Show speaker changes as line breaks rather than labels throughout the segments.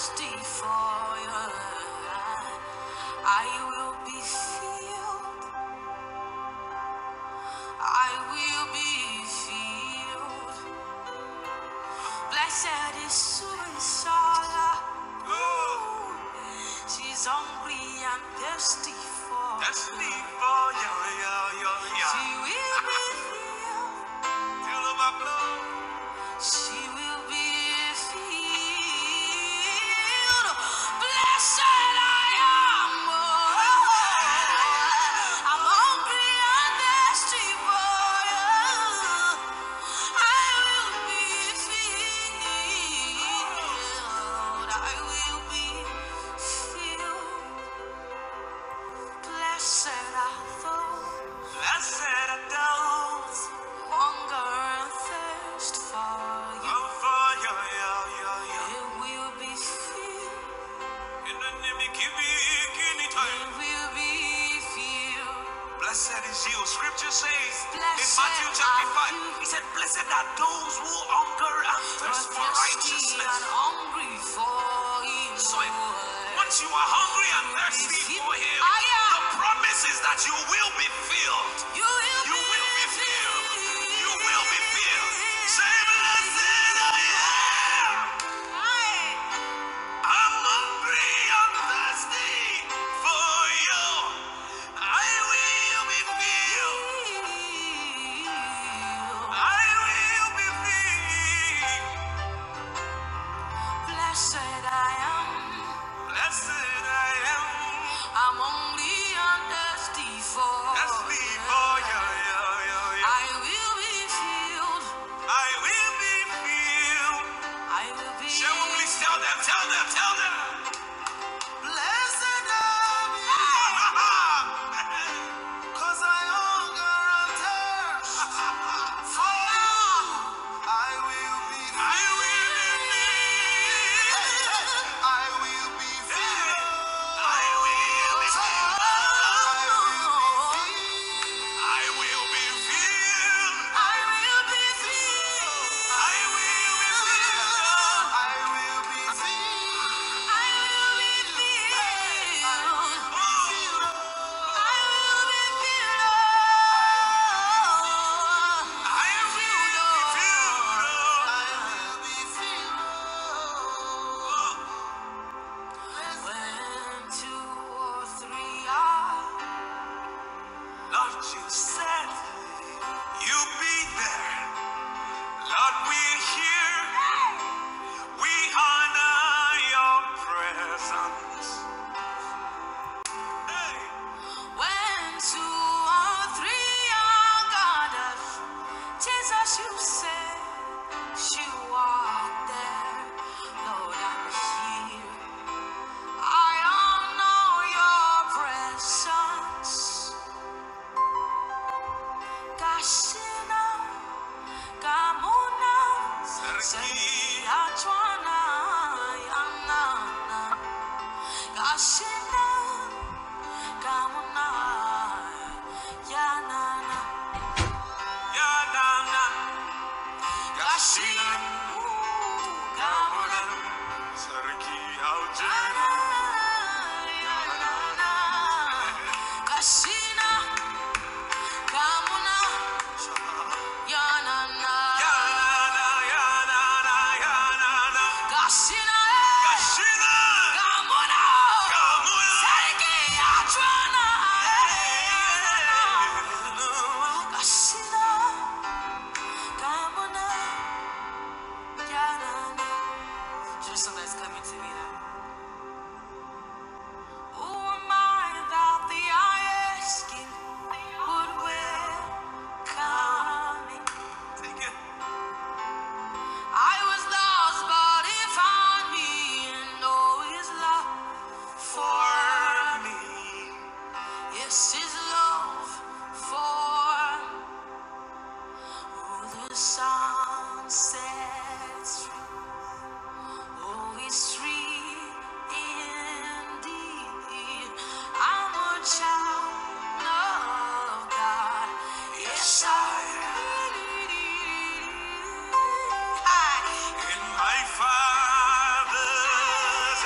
thirsty for you. I will be filled. I will be filled. Blessed is Sunmisola. She's hungry and thirsty for you. She will be filled. She will be filled. Blessed I am. I'm hungry and thirsty for you. I will be filled. I will be filled. Blessed are those hunger and thirst for you. They will be filled. They will be filled.
Blessed is you. Scripture says in
Blessed
Matthew chapter
are
5,
you.
he said, blessed are those who hunger and thirst for
Thirsty
righteousness.
and hungry for him.
So once you are hungry and thirsty for him, the promise is that you will be filled.
You will
You will be
be
filled.
filled.
You will be filled. Say, blessed I am. I'm hungry and thirsty for you. I will be filled. I will be filled.
Blessed I am.
Blessed I am.
I'm only and thirsty for
Thirsty
you.
for you.
I will be filled.
I will be filled.
I will be
Shall we please tell them, tell them, tell them.
blessed are you. 'Cause I hunger and thirst for you. I will be
I will be filled.
I will be filled.
I will be filled.
I will be filled.
I will be filled.
I will be filled.
I will be filled.
I will be filled. I will be filled. I will be filled.
I will be filled.
When 2 or 3 are
Lord, you said you'll be there. Lord, we're here. We honor your presence. Hey.
when 2 or 3 are gathered, Jesus, you said you are there. Lord, I'm here. I honor your presence. Gashinan, Gamuna, Serki, Achwana, Yanana. Gashinan, Gamuna, Yanana.
Yadana.
Gashinan, Gamuna,
Sarki Aljana.
Yanana. Gashinan, Gamuna, Yanana.
Yanana, yanana, yanana.
Gashinan,
Kashina.
Gamuna,
Gamuna.
Serki, Achwana. Gashinan, Gamuna, Yanana. Just something that's coming to me now. Who am I that the asking would welcome me?
Take it.
I was lost, but he found me and know his love for me. Yes, his love for who the sun sets free. Oh, it's free indeed. I'm a child of God. Yes, I am.
In my Father's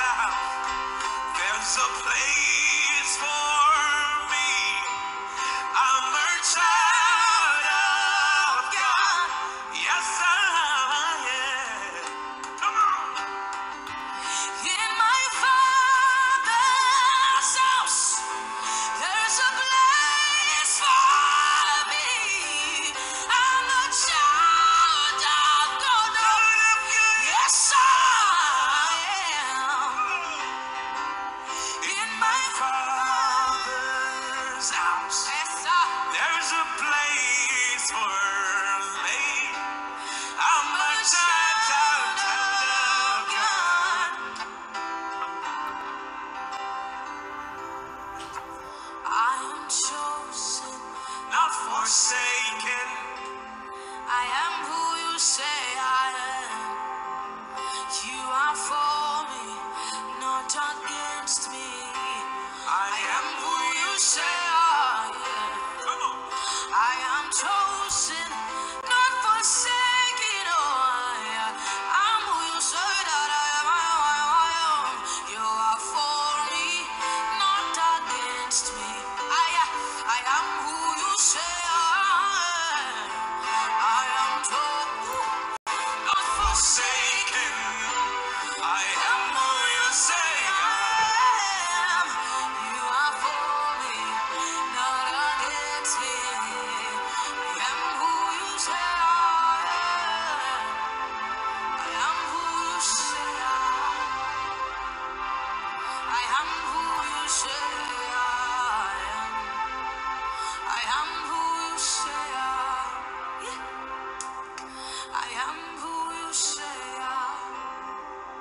say I am. You are for me, not against me. I am who you say I am. Come on. I am chosen, not forsaken. Oh, I'm who you say that I am. You are for me, not against me. I am who you say I am. I am chosen, not forsaken. I am who you say I am. You are for me, not against me. I am who you say I am. I am who you say I am. I am who you say I am. I am who you say I am. Yeah. I am who you say I am.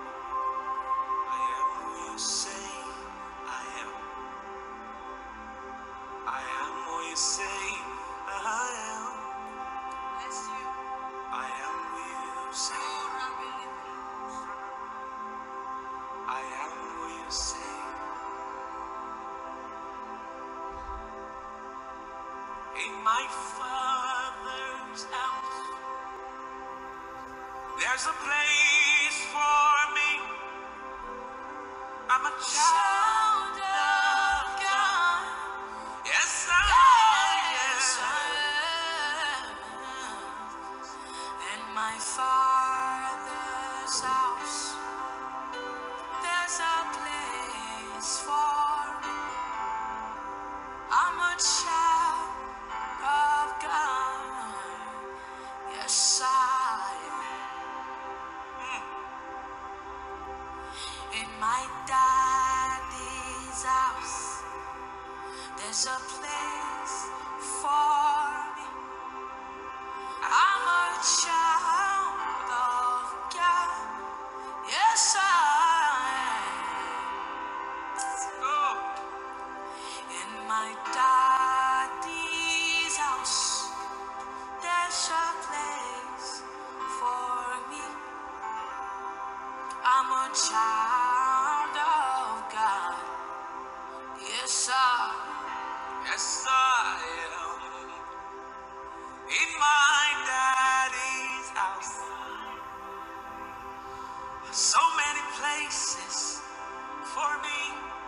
I am who you say I am. I am who you say I am.
Bless you.
I am who you say. I am who you say. In my Father's house, there's a place for me. I'm a child of God. Yes, I am.
In my Father's house, there's a place for me. I'm a child of God. Yes, I am. In my daddy's house, there's a place for me. I'm a child of God. Yes, I
Oh,
am. In my daddy's house, there's a place for me. I'm a child of God. Yes, I am.
yes, I am. In my daddy's house, so many places for me.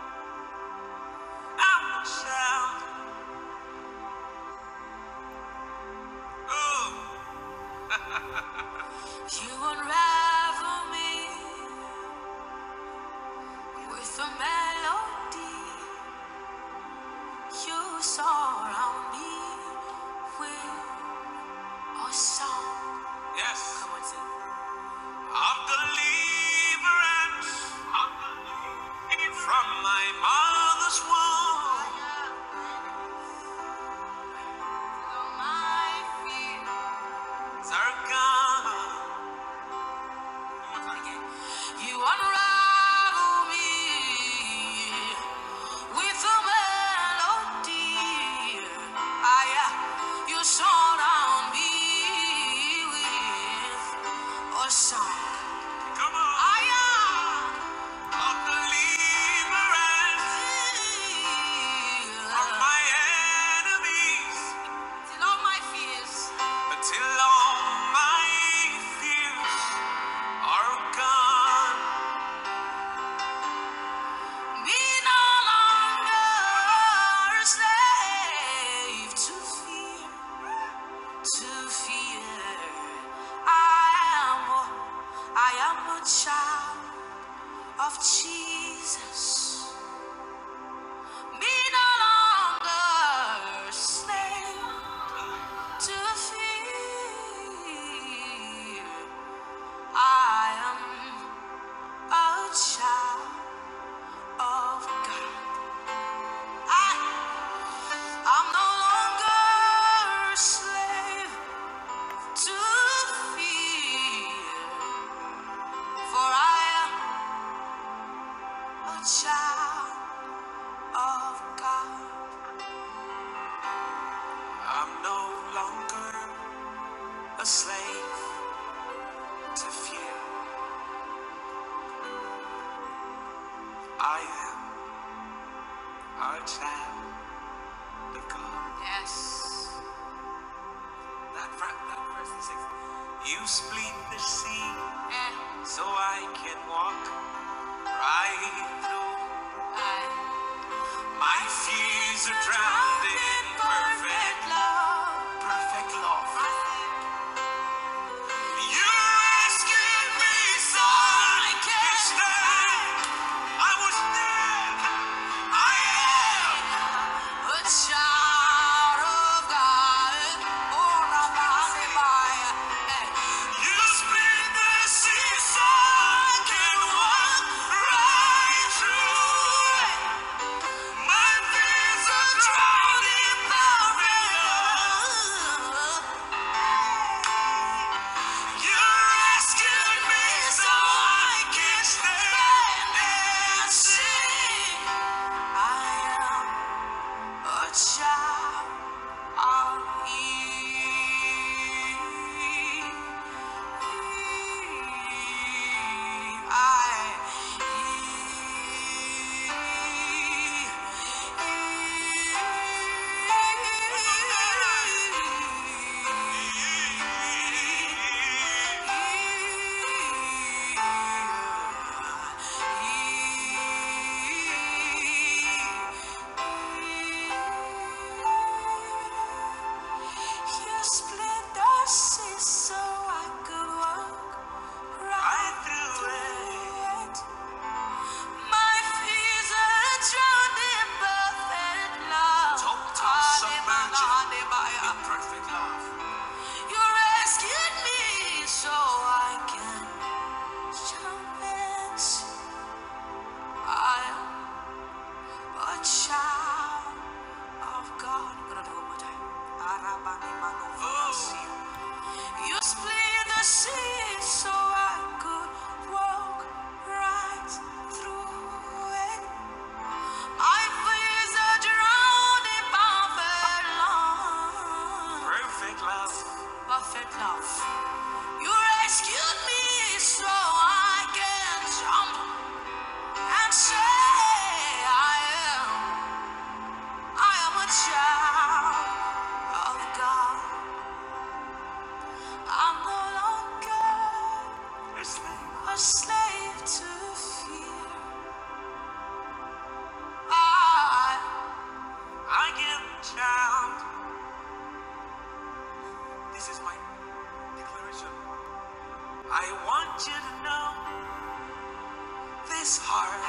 I'm a child. Oh,
You unravel me with a melody. You surround me with a song.
yes.
Come on, sing.
Of deliverance from my mother's womb.
My fears
Are gone.
again. You unravel me with a melody. You surround me with a song.
Come on. Of deliverance from my enemies
Till all my fears
until all my fears are gone.
be no longer a slave to fear, to fear. I am a child of Jesus. Be no longer a slave to fear. I am a child of God. I'm no longer a slave to fear, for I am a child
child of God.
Yes.
That verse 6. You split the sea
Yeah.
so I can walk right through. My fears are drowned in perfect love. Perfect love. You rescued me so I can stand. I was dead. I am
A child of God. Oh, Rabbi.
You split the sea so I can walk right through it. My fears are drowned in perfect love. You rescued me so I can stand and sing.
I am a child of You split the sea so I could walk right through it. My fears are drowned in perfect love.
Total submerged in perfect love.
You rescued me so I can jump and sing. I am a child of God. I'm gonna do it one more time. You split the sea so I could walk right through it. My fears are drowned in perfect love.
Perfect love.
Perfect love. You rescued me so I can jump and say I am a child of God. I'm no longer a slave to fear.
I am a child. This is my declaration. I want you to know this heart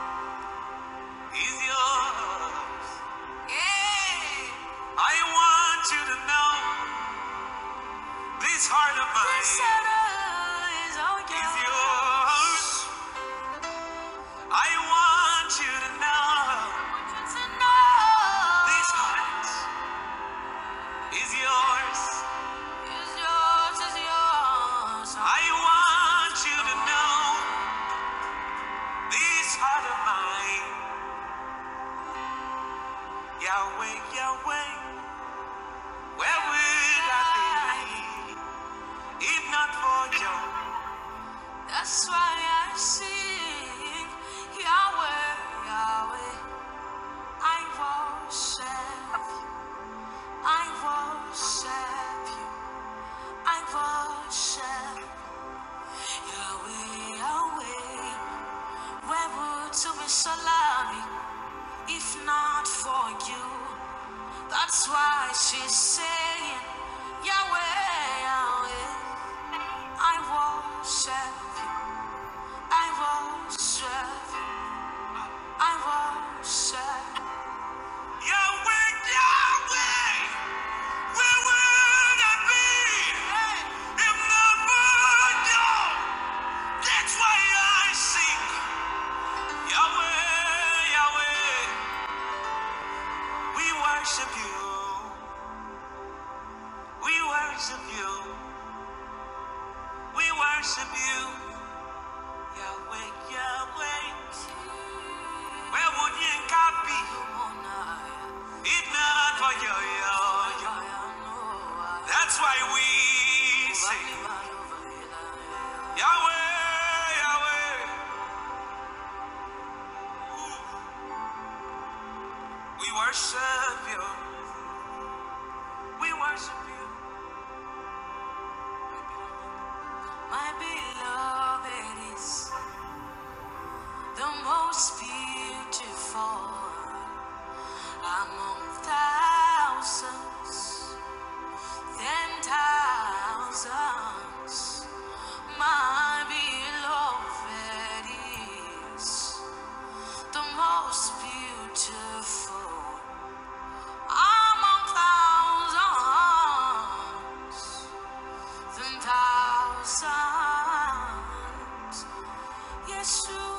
is yours.
Yeah.
I want you to know this heart of
This
mine
is all
is
yours.
yours. I want you to know
To know
this heart is yours.
is yours, is yours.
I want you to know this heart of mine. Yahweh, Yahweh, where would I be if not for you?
That's why I sing Yahweh, Yahweh. I worship you. I worship you. I worship Yahweh, Yahweh. Where would Sunmisola be if not for you? That's why she's saying Yahweh, Yahweh. I worship you. I worship you. I worship
Yahweh, Yahweh, where would I be if not for you? That's why I sing Yahweh, Yahweh. We worship you. We worship you. We worship you. Yahweh, Yahweh. Where would Yinka be if not for you? That's why we sing Yahweh, Yahweh.
My beloved is the most beautiful among thousands and thousands. Yes, you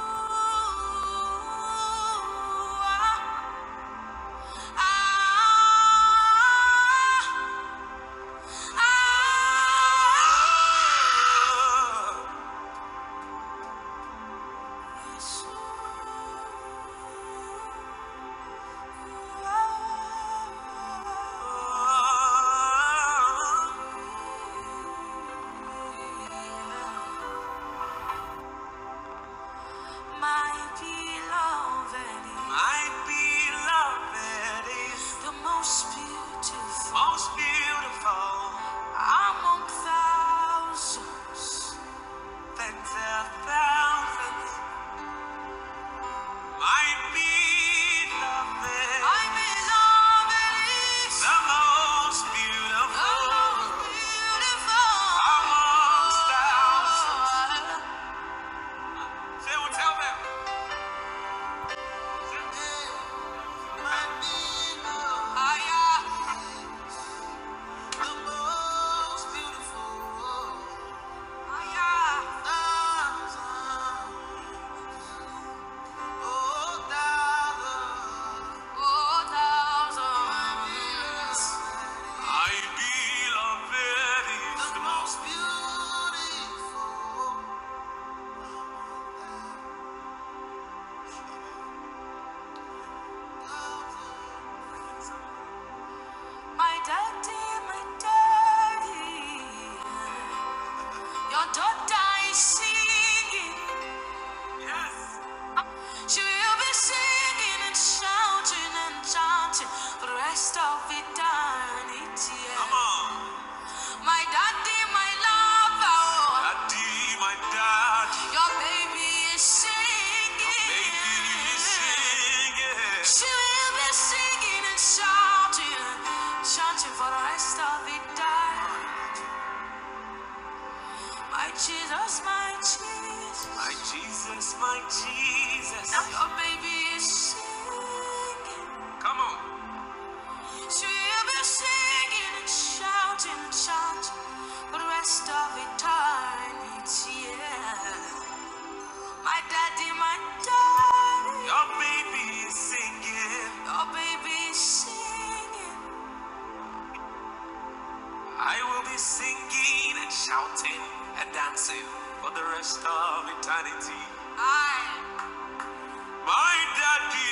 my beloved is the most beautiful among thousands and thousands. My beloved is the most beautiful amongst thousands. Say, well, tell them. My beloved, the most beautiful. Thousands, thousands. My beloved is the most beautiful. My daddy, your daughter is singing. Yes. She will be singing and shouting and chanting for the rest of eternity. Come on. My daddy, my lover, daddy, my daddy, your baby is singing. Your baby is singing. She will be singing and shouting, chanting for the rest of eternity. My Jesus, my Jesus, my Jesus, my Jesus. Now your baby is singing. Come on. She will be singing and shouting and chanting for the rest of eternity. Yeah. My daddy, your baby is singing. Your baby is singing. I will be singing and shouting and dancing for the rest of eternity. My daddy,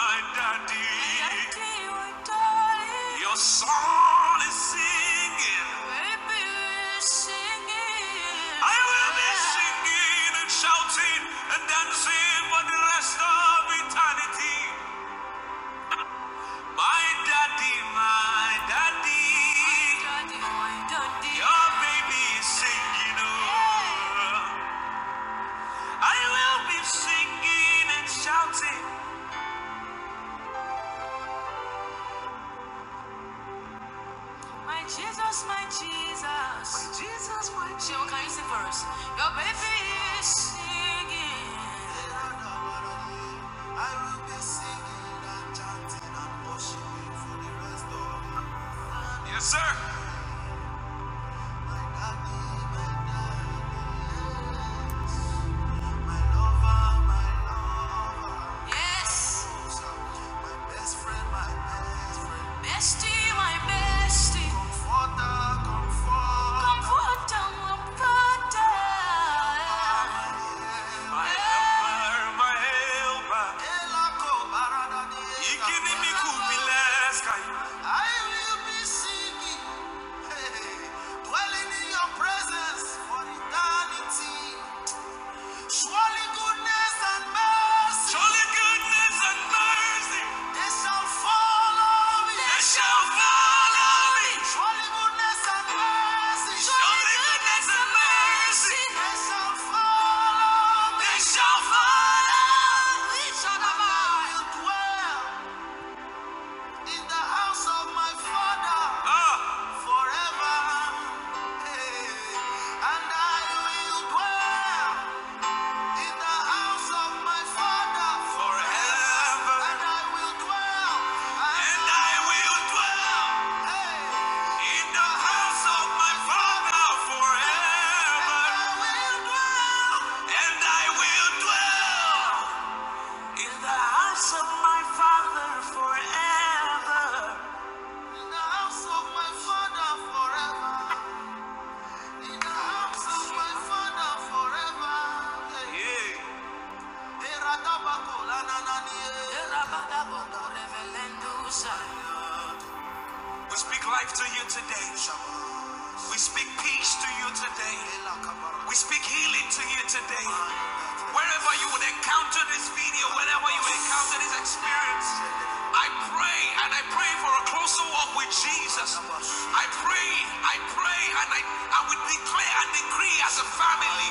your son is singing. Baby is singing. I will be singing and shouting and dancing for the rest of eternity. My daddy, your baby is singing. Oh, I will be singing and shouting. My Jesus, my Jesus, my Jesus, my Jesus. Can you sing for us? Your baby is singing. I will be singing and chanting and worshiping for the rest of it. Yes, sir. My daddy, my lover, yes. My best friend, bestie, my bestie. Comforter, comforter.
life to you today. We speak peace to you today. We speak healing to you today. Wherever you would encounter this video, wherever you would encounter this experience, I pray and I pray for a closer walk with Jesus. I pray and we declare and decree as a family,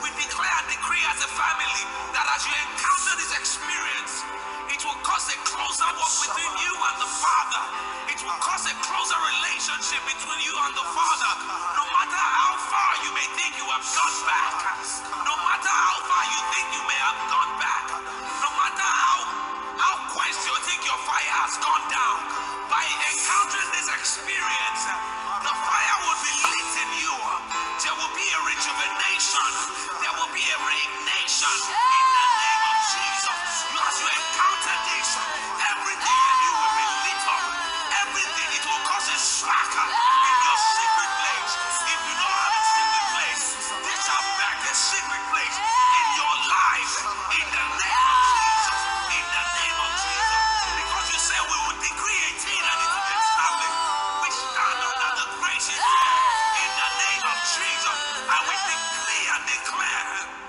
that as you encounter this experience, it will cause a closer walk between you and the Father. It will cause a closer relationship between you and the Father. No matter how far you may think you have gone back, no matter how far you think you may have gone back, no matter how quenched you think your fire has gone down, by encountering this experience, the fire will be lit in you. There will be a rejuvenation. There will be a reignation in the name of Jesus. As you encounter this, everything in you will be lit up. Everything, it will cause a spark in your secret place. If you don't have a secret place, this shall back a secret place in your life. In the name of Jesus. In the name of Jesus. Because you say we will decree a thing and it will be established. We stand under the gracious in the name of Jesus. And we decree and declare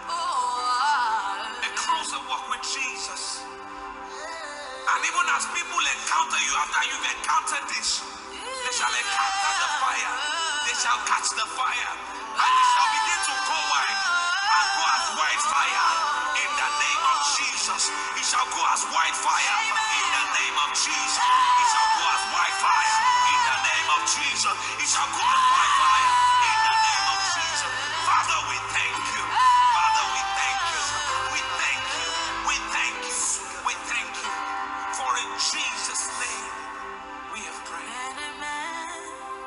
a closer walk with Jesus. And even as people encounter you after you've encountered this, they shall encounter the fire. They shall catch the fire. And they shall begin to go wide and go as wildfire in the name of Jesus. It shall go as wildfire in the name of Jesus. It shall go as wildfire in the name of Jesus. It shall go as wildfire in the name of Jesus. Father, we thank you. Father, we thank you. We thank you. We thank you. We thank you. For in Jesus' name we have prayed.
Amen.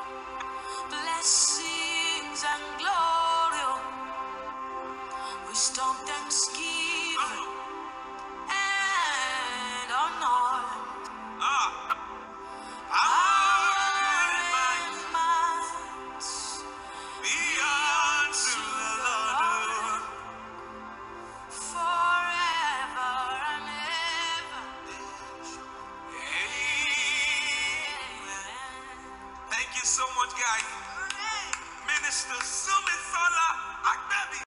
Blessings and glory, wisdom, thanksgiving, and honor.
Thank you so much, guys. Minister Sunmisola Agbebi.